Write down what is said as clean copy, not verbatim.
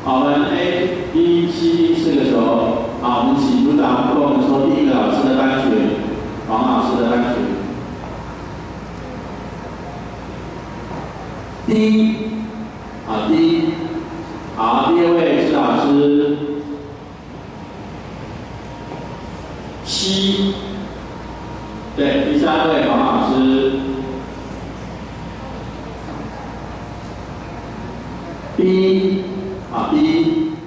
好，我们 A、B、C、D 4个球。好，我们请组长跟我们说第一个老师的单曲，王老师的单曲。D， 好 D， 好，第二位是老师。C， 对，第三位王老师。D， 好 D。